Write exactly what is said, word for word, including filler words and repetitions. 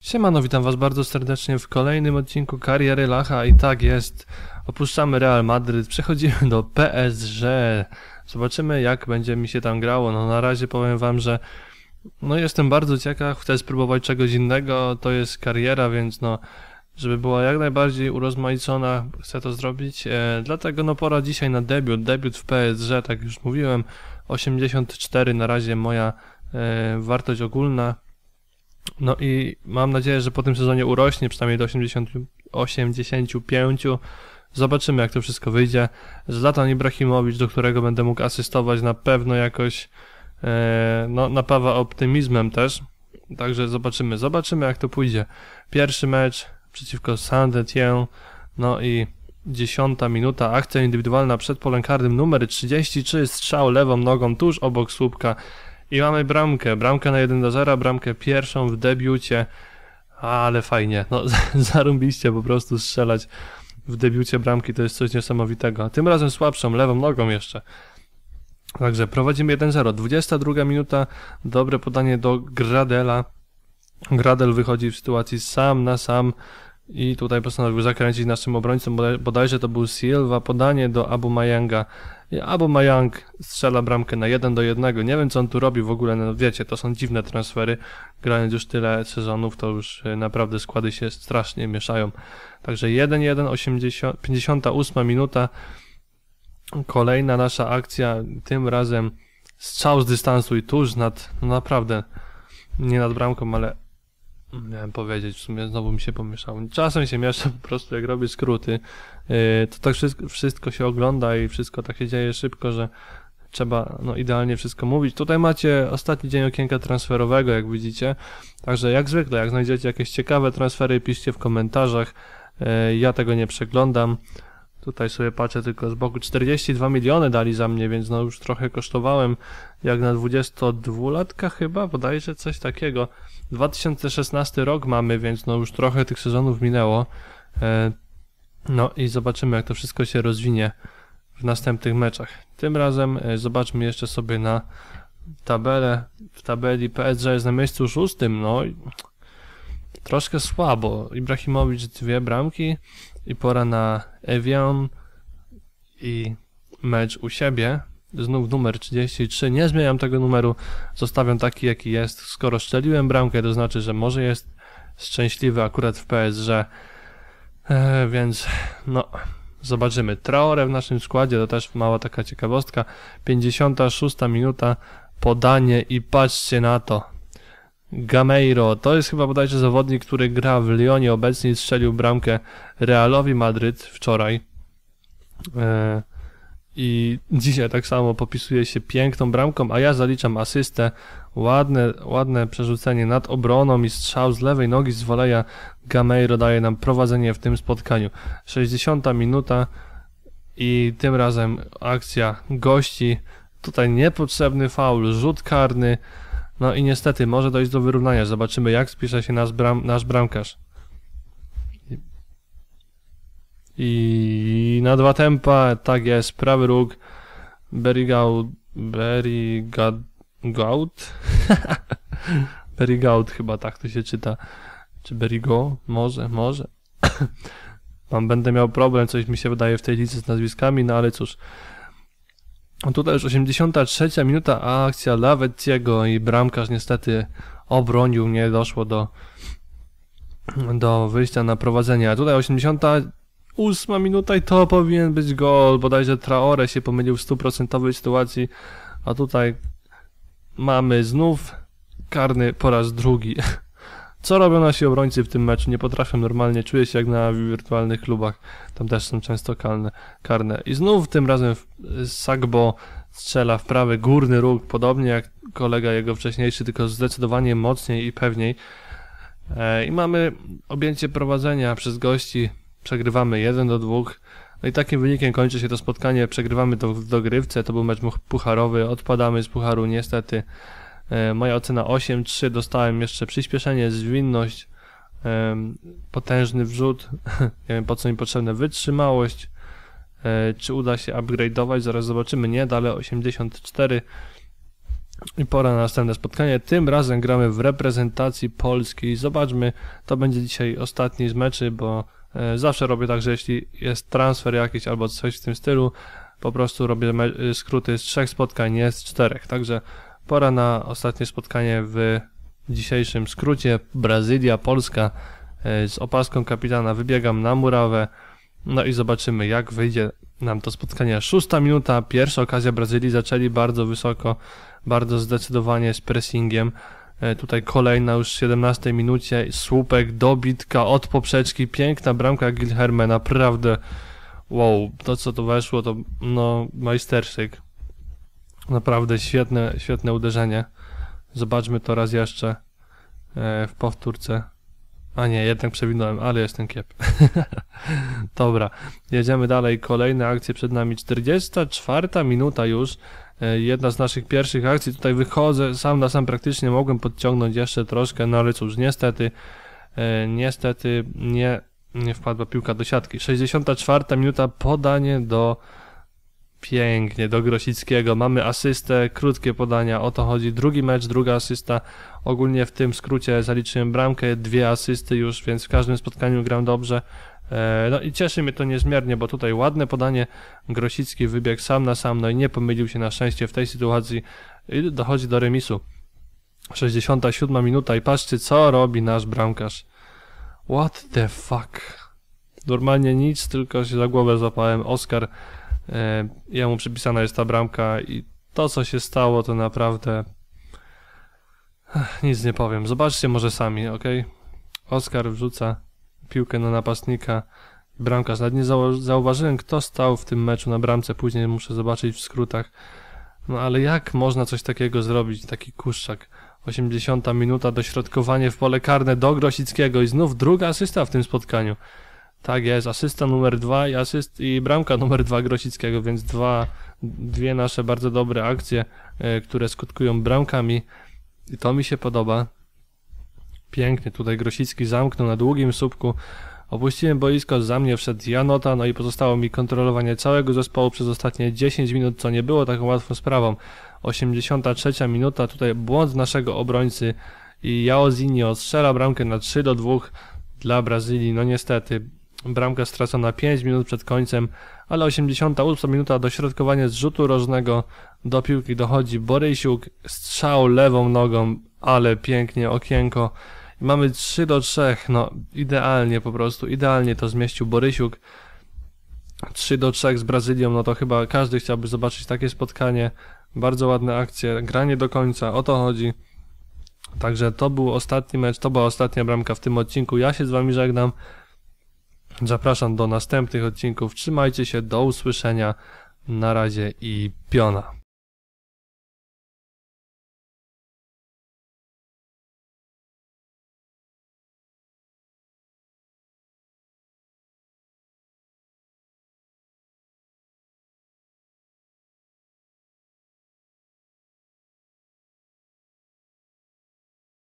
Siemano, witam was bardzo serdecznie w kolejnym odcinku Kariery Lacha i tak jest, opuszczamy Real Madryt, przechodzimy do P S G, zobaczymy jak będzie mi się tam grało. No na razie powiem wam, że no jestem bardzo ciekaw, chcę spróbować czegoś innego, to jest kariera, więc no żeby była jak najbardziej urozmaicona, chcę to zrobić, e, dlatego no pora dzisiaj na debiut, debiut w P S G, tak już mówiłem, osiemdziesiąt cztery na razie moja e, wartość ogólna. No i mam nadzieję, że po tym sezonie urośnie przynajmniej do osiemdziesięciu pięciu. Zobaczymy jak to wszystko wyjdzie. Zlatan Ibrahimowicz, do którego będę mógł asystować, na pewno jakoś e, no, napawa optymizmem też. Także zobaczymy, zobaczymy jak to pójdzie. Pierwszy mecz przeciwko Saint-Étienne. No i dziesiąta minuta, akcja indywidualna przed polem karnym numer trzydzieści trzy, strzał lewą nogą tuż obok słupka. I mamy bramkę, bramkę na jeden do zera, bramkę pierwszą w debiucie, ale fajnie, no zarąbiście po prostu strzelać w debiucie bramki, to jest coś niesamowitego, tym razem słabszą, lewą nogą jeszcze. Także prowadzimy jeden zero, dwudziesta druga minuta, dobre podanie do Gradela, Gradel wychodzi w sytuacji sam na sam i tutaj postanowił zakręcić naszym obrońcom, bodajże to był Silva, podanie do Aboumayanga. I Aubameyang strzela bramkę na jeden do jednego. Nie wiem co on tu robi w ogóle, no wiecie, to są dziwne transfery. Grając już tyle sezonów, to już naprawdę składy się strasznie mieszają. Także jeden jeden, pięćdziesiąta ósma minuta. Kolejna nasza akcja, tym razem strzał z dystansu i tuż nad, no naprawdę, nie nad bramką, ale miałem powiedzieć, w sumie znowu mi się pomieszało. Czasem się miesza po prostu, jak robię skróty. Yy, to tak wszystko, wszystko się ogląda i wszystko tak się dzieje szybko, że trzeba no, idealnie wszystko mówić. Tutaj macie ostatni dzień okienka transferowego, jak widzicie. Także jak zwykle, jak znajdziecie jakieś ciekawe transfery, piszcie w komentarzach. Yy, ja tego nie przeglądam. Tutaj sobie patrzę tylko z boku. czterdzieści dwa miliony dali za mnie, więc no już trochę kosztowałem. Jak na dwudziestodwulatka chyba, bodajże coś takiego. dwa tysiące szesnasty rok mamy, więc no już trochę tych sezonów minęło. E, no i zobaczymy jak to wszystko się rozwinie w następnych meczach. Tym razem e, zobaczmy jeszcze sobie na tabelę. W tabeli P S G jest na miejscu szóstym, no i troszkę słabo. Ibrahimowicz dwie bramki i pora na Evian i mecz u siebie. Znów numer trzydzieści trzy, nie zmieniam tego numeru, zostawiam taki jaki jest. Skoro strzeliłem bramkę, to znaczy, że może jest szczęśliwy akurat w P S G, e, więc no zobaczymy. Traore w naszym składzie, to też mała taka ciekawostka. pięćdziesiąta szósta minuta, podanie i patrzcie na to. Gameiro, to jest chyba bodajże zawodnik, który gra w Lyonie obecnie i strzelił bramkę Realowi Madryt wczoraj. E, I dzisiaj tak samo popisuje się piękną bramką, a ja zaliczam asystę. Ładne, ładne przerzucenie nad obroną i strzał z lewej nogi z voleja. Gameiro daje nam prowadzenie w tym spotkaniu. sześćdziesiąta minuta i tym razem akcja gości. Tutaj niepotrzebny faul, rzut karny. No i niestety może dojść do wyrównania. Zobaczymy jak spisze się nasz, bram, nasz bramkarz. I na dwa tempa, tak jest, prawy róg, Berigaud, Berigaud, Berigaud chyba tak to się czyta, czy Berigo, może, może, mam, będę miał problem, coś mi się wydaje w tej licy z nazwiskami, no ale cóż. Tutaj już osiemdziesiąta trzecia minuta, a akcja Lavezziego i bramkarz niestety obronił, nie doszło do, do wyjścia na prowadzenie, a tutaj osiemdziesiąta ósma minuta i to powinien być gol, bodajże Traore się pomylił w stuprocentowej sytuacji, a tutaj mamy znów karny po raz drugi. Co robią nasi obrońcy w tym meczu? Nie potrafią normalnie, czuję się jak na wirtualnych klubach, tam też są często karne. karne. I znów tym razem Sagbo strzela w prawy górny róg, podobnie jak kolega jego wcześniejszy, tylko zdecydowanie mocniej i pewniej. I mamy objęcie prowadzenia przez gości. Przegrywamy jeden do dwóch. No i takim wynikiem kończy się to spotkanie. Przegrywamy to w dogrywce. To był mecz pucharowy. Odpadamy z pucharu niestety. E, moja ocena osiem trzy. Dostałem jeszcze przyspieszenie, zwinność, e, potężny wrzut. Nie wiem po co mi potrzebne. Wytrzymałość. E, czy uda się upgrade'ować? Zaraz zobaczymy. Nie, dalej osiemdziesiąt cztery. I pora na następne spotkanie. Tym razem gramy w reprezentacji Polski. Zobaczmy, to będzie dzisiaj ostatni z meczy, bo e, zawsze robię tak, że jeśli jest transfer jakiś albo coś w tym stylu, po prostu robię skróty z trzech spotkań, nie z czterech. Także pora na ostatnie spotkanie w dzisiejszym skrócie. Brazylia, Polska. E, z opaską kapitana wybiegam na murawę. No i zobaczymy, jak wyjdzie nam to spotkanie. Szósta minuta, pierwsza okazja Brazylii, zaczęli bardzo wysoko, bardzo zdecydowanie z pressingiem. E, tutaj kolejna już w siedemnastej minucie, słupek, dobitka od poprzeczki, piękna bramka Guilherme, naprawdę wow, to co to weszło, to no majsterszyk. Naprawdę świetne, świetne uderzenie. Zobaczmy to raz jeszcze e, w powtórce. A nie, jednak przewinąłem, ale jestem kiep. Dobra, jedziemy dalej. Kolejne akcje przed nami. czterdziesta czwarta minuta już. Jedna z naszych pierwszych akcji. Tutaj wychodzę sam na sam praktycznie. Mogłem podciągnąć jeszcze troszkę, no ale cóż, niestety, niestety nie, nie wpadła piłka do siatki. sześćdziesiąta czwarta minuta. Podanie do... Pięknie, do Grosickiego. Mamy asystę, krótkie podania, o to chodzi. Drugi mecz, druga asysta. Ogólnie w tym skrócie zaliczyłem bramkę, dwie asysty już, więc w każdym spotkaniu gram dobrze. E, no i cieszy mnie to niezmiernie, bo tutaj ładne podanie. Grosicki wybiegł sam na sam, no i nie pomylił się na szczęście w tej sytuacji. I dochodzi do remisu. sześćdziesiąta siódma minuta i patrzcie, co robi nasz bramkarz. What the fuck? Normalnie nic, tylko się za głowę złapałem. Oskar, e, jemu przypisana jest ta bramka i to, co się stało, to naprawdę Ech, nic nie powiem. Zobaczcie może sami, ok? Oskar wrzuca piłkę na napastnika, bramkarz. Nawet nie zau zauważyłem, kto stał w tym meczu na bramce, później muszę zobaczyć w skrótach. No ale jak można coś takiego zrobić, taki kuszczak? osiemdziesiąta minuta, dośrodkowanie w pole karne do Grosickiego i znów druga asysta w tym spotkaniu. Tak jest, asysta numer dwa i asyst i bramka numer dwa Grosickiego, więc dwa, dwie nasze bardzo dobre akcje, e, które skutkują bramkami i to mi się podoba. Pięknie, tutaj Grosicki zamknął na długim słupku, opuściłem boisko, za mnie wszedł Janota, no i pozostało mi kontrolowanie całego zespołu przez ostatnie dziesięć minut, co nie było taką łatwą sprawą. osiemdziesiąta trzecia minuta, tutaj błąd naszego obrońcy i Jaozinho strzela bramkę na trzy do dwóch dla Brazylii, no niestety. Bramka stracona pięć minut przed końcem, ale osiemdziesiąta ósma minuta, dośrodkowanie z rzutu rożnego, do piłki dochodzi Borysiuk, strzał lewą nogą, ale pięknie, okienko. I mamy trzy do trzech, no idealnie po prostu, idealnie to zmieścił Borysiuk. trzy do trzech z Brazylią, no to chyba każdy chciałby zobaczyć takie spotkanie. Bardzo ładne akcje, granie do końca, o to chodzi. Także to był ostatni mecz, to była ostatnia bramka w tym odcinku. Ja się z wami żegnam. Zapraszam do następnych odcinków. Trzymajcie się, do usłyszenia. Na razie i piona.